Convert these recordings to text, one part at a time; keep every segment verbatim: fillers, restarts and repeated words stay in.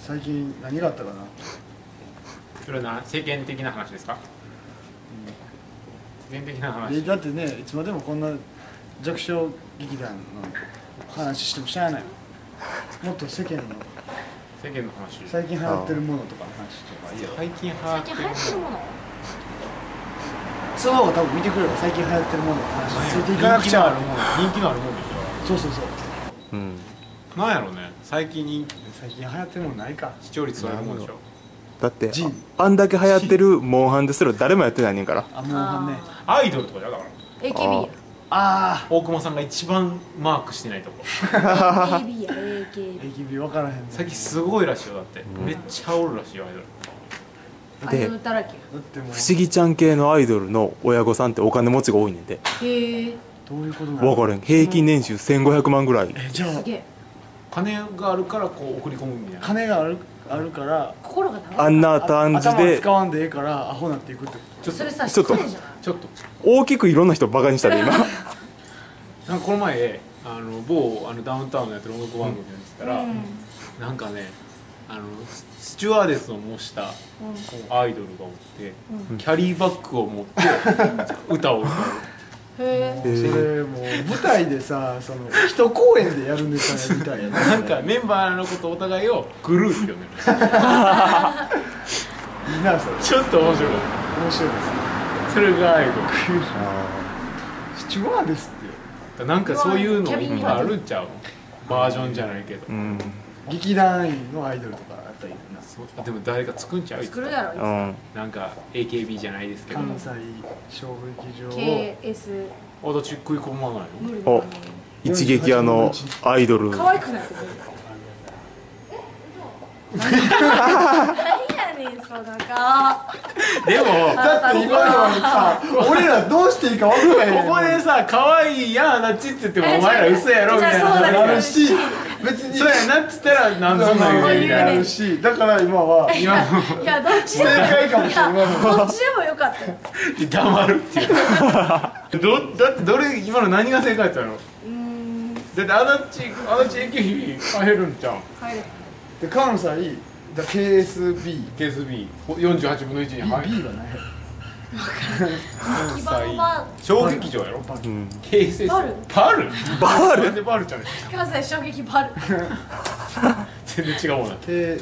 最近何があったかな。 それはな世間的な話ですか？世間的な話。 えだってね、いつまでもこんな弱小劇団の話してもしゃあない。もっと世間の世間の話。 最近流行ってるものとかの話とかいいよ。 最近流行最近ってる流行ってるもの。 その方が多分見てくれば最近流行ってるものの話ついていかなくちゃ。 人気のあるもん人気のあるもんでしそうそうそう。 うん。 ょ。なんやろうね。最近人気最近流行ってるものないか。 視聴率そういうもんでしょ。 だってジンあんだけ流行ってるモンハンですら誰もやってないねんから。 あ、もうはんね。 アイドルとかじゃだから。 エーケービー や。 あ大久保さんが一番マークしてないとこ。 エーケービー や エーケーあ、 ビエキビ分からへんね。 最近すごいらしいよだって。めっちゃおるらしいよアイドル。 ー。アイドルだらけや。 だってもう不思議ちゃん系のアイドルの親御さんってお金持ちが多いねんて。 へえ。 どういうことなの。 分からん。平均年収せんごひゃくまんぐらい。 え、じゃあすげえ。 金があるからこう送り込むみたいな。 金があるあるから心が長い。 あんな感じ頭で使わんでええからアホなっていくってこちょっとそれさ、 ちょっと失礼じゃない。 ちょっと。 大きくいろんな人バカにしたで今。 なんかこの前あの某あのダウンタウンのやってる音楽番組でやってたら、 うんなんかねあのスチュワーデスを模したアイドルがおって、 うんキャリーバッグを持って歌を歌う。 へえ。 えと。それもう舞台でさ、その一公演でやるネタみたいな。 なんかメンバーのことお互いをグルーって呼んでる。 いいなそれ。 ちょっと面白い。 面白いですね。 それがアイドル。 スチュワーデスってなんかそういうのキャビンに今あるんちゃう？バージョンじゃないけど。 うん。 劇団員のアイドルとかあったりな。 そうでも誰か作んちゃう？ 作るやろ。 うん。 なんか エーケービー じゃないですけど。 関西小劇場をケーエス。 あだち食い込まないの？ 無理お一撃屋のアイドル。 可愛くないって何やねんその顔。 でもだって今のはさ、俺らどうしていいか分からへん。 ここでさ可愛いやんなっちって言ってもお前ら嘘やろみたいなじゃあそうだけどあるし、別にそうやなっつったらなんそんなん言うみたいな。 あるし、だから今はいやいやどっちでも正解かもしれない。 いやどっちでもよかったよ。 黙るっていうどだってどれ今の何が正解やったの？ うーん。 だってあだっちあだっち駅費入るんちゃうん？ 入れ。 で関西だ ケーエスビー、 ケーエスビーよんじゅうはちぶんのいちに入る。 B はない。 基盤は小劇場やろ？ うん。 ケーエスエスバルバルバルなんでバルちゃうねん。 関西衝撃バル。 全然違うもんな。 K、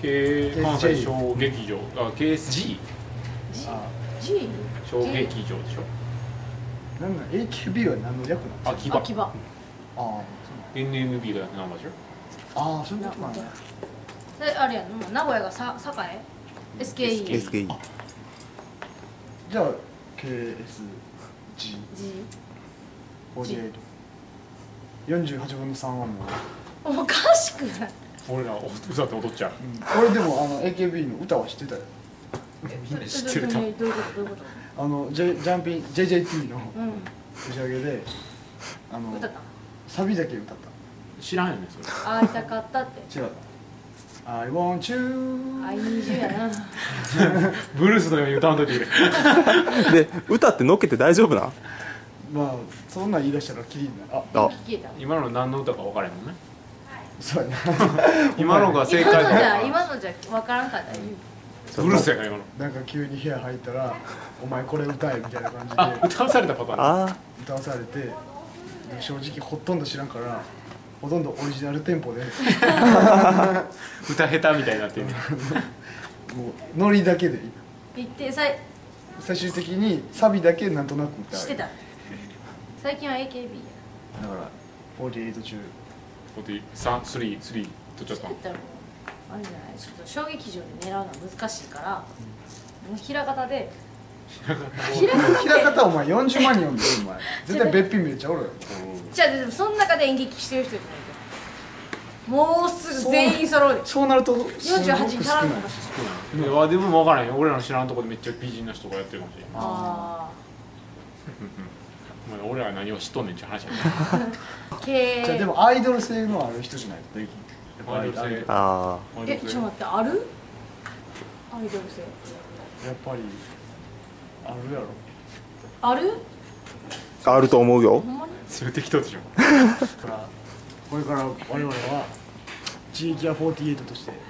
K 関西小劇場あ ケーエスジーあ、 G。 小劇場でしょ。 なんなん エーケービー は何の略なの？ 秋葉秋葉。 ああ、 エヌエヌビー が何場所？ ああ、そういうことなんだ。 であれやん名古屋がさ栄 エスケーイー。 エスケーイー。 じゃあ ケーエスジー、 G。 フォーティーエイト、よんじゅうはちぶんのさんはもう、 おかしくない。 俺ら歌って踊っちゃう。 うん、俺でもあの エーケービー の歌は知ってたよ。 みんな知ってると。 どういうことどういうこと。 あの、J、ジャンピン ジェイジェイティー のう打ち上げであのん。歌った。 サビだけ歌っ知らんよねそれ。 会いたかったって。 た。違う。I want you。 あいにじゅうやな。 ブルースのように歌わんといてくれ。 で歌って乗っけて大丈夫なん？ まあそんなん言い出したらキリになる。あ、 あ。 聞いた。 今の何の歌か分からへんもんね。 そうやな。 今のが正今解のじゃか。 今のじゃ分からんかったら言う。 ブルースやから今の。 なんか急に部屋入ったらお前これ歌えみたいな感じあで歌わされたパターン。 あ歌わされて、で正直ほとんど知らんからほとんどオリジナルテンポで歌下手みたいになってんねん。 もうノリだけで言ってさい最終的にサビだけなんとなく歌う。 してた。最近は エーケービー や。 だからフォーティーエイト中こっち三スリースリー取っちゃったそうや。ったらもうあれじゃないちょっと小劇場で狙うのは難しいから、もう平方で平方平方お前よんじゅうまん人呼んでるお前絶対べっぴんめっちゃおるよ。 じゃあでもその中で演劇してる人じゃないともうすぐ全員揃うで。 そうなるとよんじゅうはちに足らんのかしら。 いやでも分からんよ。俺らの知らんとこでめっちゃ美人な人がやってるかもしれん。 あお前俺らが何を知っとんねんって話やね。 あ。けじゃあでもアイドル性のある人じゃないとできん。 アイドル性あ。あえちょっと待ってある？アイドル性やっぱりあるやろ。 ある？ あ。あると思うよほ。んまに？ それ適当でしょ。 だからこれから我々は地域やフォーティーエイトとして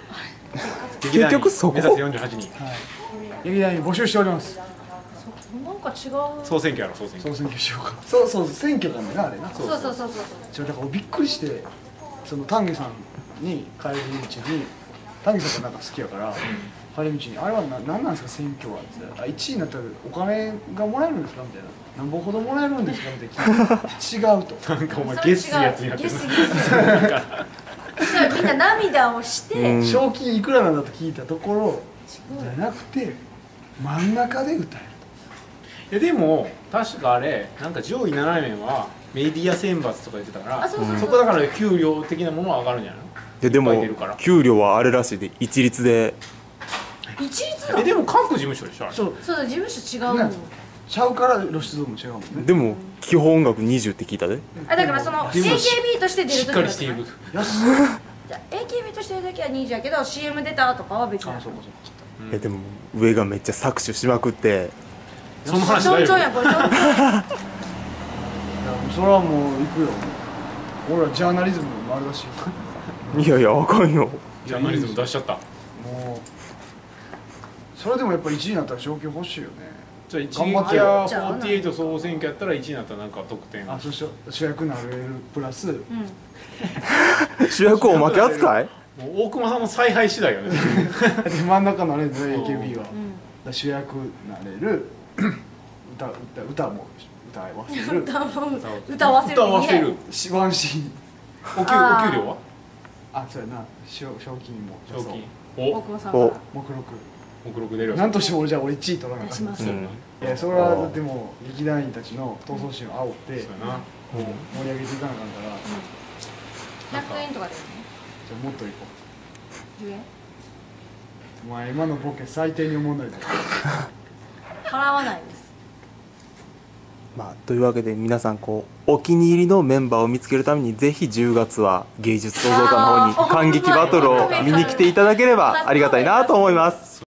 結局そこ目指せよんじゅうはちにんはい劇団員募集しております。 なんか違う総選挙やろ総選挙総選挙しようか。そうそう選挙かもなあれな。 そうそうそうそうちょだからびっくりしてその丹下さんに帰り道に丹下さんがなんか好きやから帰り道にあれはな何なんですか選挙はってあいちいになったらお金がもらえるんですかみたいな何本ほどもらえるんですかみたいな聞いた違うとなんかお前ゲスやつになってるゲスゲスみんな涙をして、 うん賞金いくらなんだと聞いたところじゃなくて真ん中で歌えるいやでも確かあれなんか上位ななめんはメディア選抜とか言ってたからあそうそうそうそこだから給料的なものは上がるんじゃないのででもいっぱい出るから給料はあれらしいで一律で一律だえでも各事務所でしょあれそうそうだ事務所違うもん、 ねちゃうから露出度も違うもんねでも基本額にじゅうって聞いたであだからその エーケービー として出るしっときかりしている安っじゃあ エーケービー として出るときはにじゅうやけど シーエム 出たとかは別にあそうかそうかうんえでも上がめっちゃ搾取しまくってその話だちょんちょんやよんこれちょんちょんいやそれはもう行くよ俺らジャーナリズム丸出しいやいやあかんよジャーナリズム出しちゃったもうそれでもやっぱいちいになったら賞金欲しいよねじゃあ一頑張ってよ撃やよんじゅうはち総選挙やったらいちいになったらなんか得点あそして主役になれるプラスうん主役おまけ扱いもう大熊さんの采配次第よねで真ん中なれるね エーケービー は、 うんだから主役なれる歌歌歌も歌わせる歌を歌わせる歌わせるしワンシーンお給あーお給料はあそうやな賞賞金も賞金大おお久保さんから目録目録出るなんとしても俺じゃあ俺いちい取らなかった出します、 うんいやそれはだってもう劇団員たちの闘争心を煽ってそうやなこう盛り上げていかなあかんからじひゃくえんとかでねゃあもっといこじゅうえんうお前今のボケ最低に思わないで払わないですまあというわけで皆さんこうお気に入りのメンバーを見つけるためにぜひじゅうがつは芸術創造館の方にあー感激バトルを見に来ていただければありがたいなと思います。